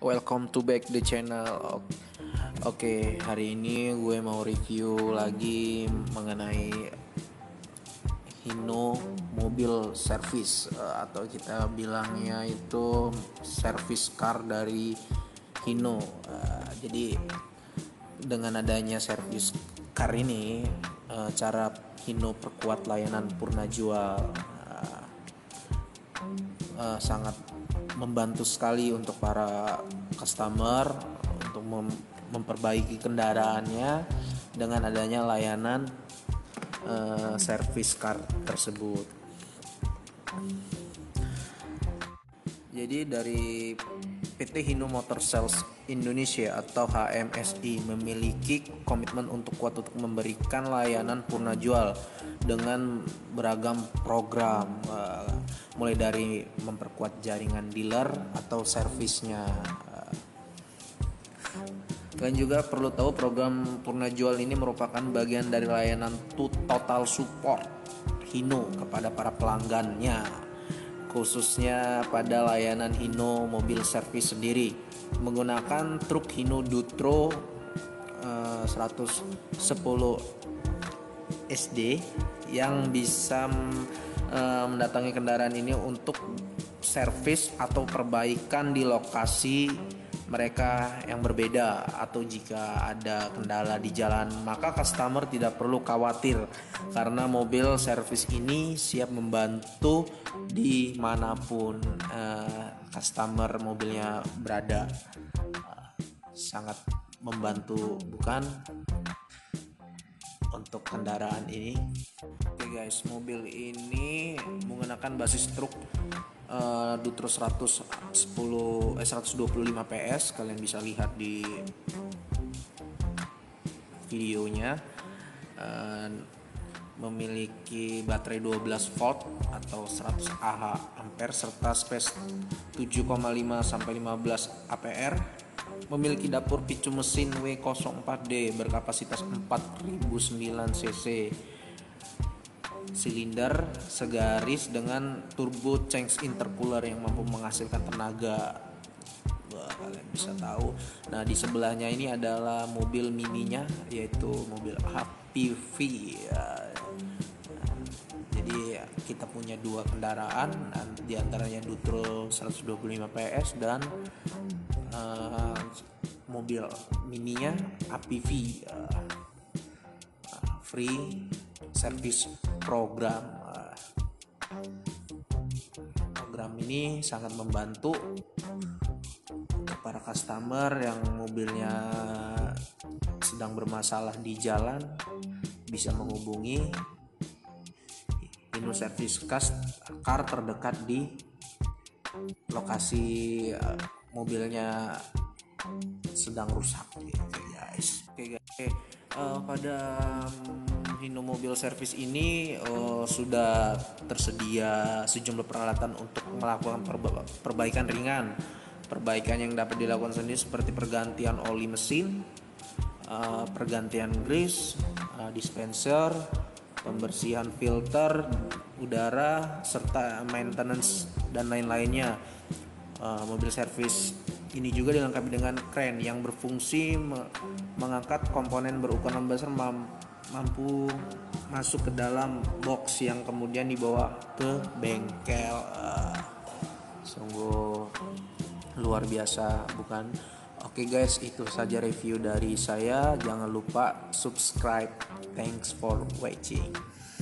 Welcome to back the channel. Oke, hari ini gue mau review lagi mengenai Hino mobil service, atau kita bilangnya itu service car dari Hino. Jadi dengan adanya service car ini, cara Hino perkuat layanan purna jual sangat membantu sekali untuk para customer untuk memperbaiki kendaraannya dengan adanya layanan service car tersebut. Jadi dari PT Hino Motor Sales Indonesia atau HMSI memiliki komitmen untuk kuat untuk memberikan layanan purna jual dengan beragam program, mulai dari memperkuat jaringan dealer atau servisnya. Kalian juga perlu tahu program purna jual ini merupakan bagian dari layanan total support Hino kepada para pelanggannya, khususnya pada layanan Hino mobil service sendiri menggunakan truk Hino Dutro 110 SD yang bisa mendatangi kendaraan ini untuk servis atau perbaikan di lokasi mereka yang berbeda, atau jika ada kendala di jalan maka customer tidak perlu khawatir karena mobil servis ini siap membantu dimanapun customer mobilnya berada. Sangat membantu bukan untuk kendaraan ini. Oke guys, mobil ini menggunakan basis truk Dutro 125 PS. Kalian bisa lihat di videonya. Memiliki baterai 12 volt atau 100 Ah ampere serta space 7,5 sampai 15 APR. Memiliki dapur picu mesin W04D berkapasitas 4009 cc, silinder segaris dengan turbo change intercooler yang mampu menghasilkan tenaga. Kalian bisa tahu. Nah, di sebelahnya ini adalah mobil mininya, yaitu mobil HPV. Jadi kita punya dua kendaraan, di antaranya Dutro 125 PS dan mobil mininya HPV. Free service program. Program ini sangat membantu untuk para customer yang mobilnya sedang bermasalah di jalan, bisa menghubungi Hino Service Car terdekat di lokasi mobilnya sedang rusak gitu guys. Oke guys, pada Hino Mobil Service ini sudah tersedia sejumlah peralatan untuk melakukan perbaikan ringan. Perbaikan yang dapat dilakukan sendiri seperti pergantian oli mesin, pergantian grease, dispenser, pembersihan filter udara, serta maintenance dan lain-lainnya. Mobil servis ini juga dilengkapi dengan kren yang berfungsi mengangkat komponen berukuran besar mampu masuk ke dalam box yang kemudian dibawa ke bengkel. Sungguh luar biasa bukan? Oke guys, itu saja review dari saya. Jangan lupa subscribe. Thanks for watching.